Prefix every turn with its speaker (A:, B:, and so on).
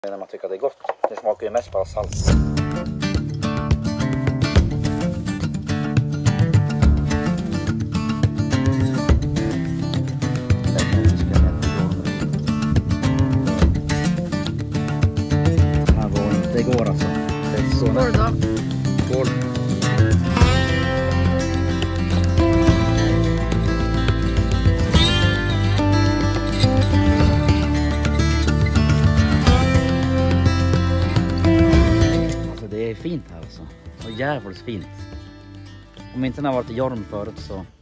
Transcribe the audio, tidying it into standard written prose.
A: När man tycker att det är gott. Det smakar ju mest bara salt. Det går alltså. Det är så.
B: Går det då?
A: Går. Det är fint här alltså. Och jävligt fint. Om inte den har varit i Jorm förut så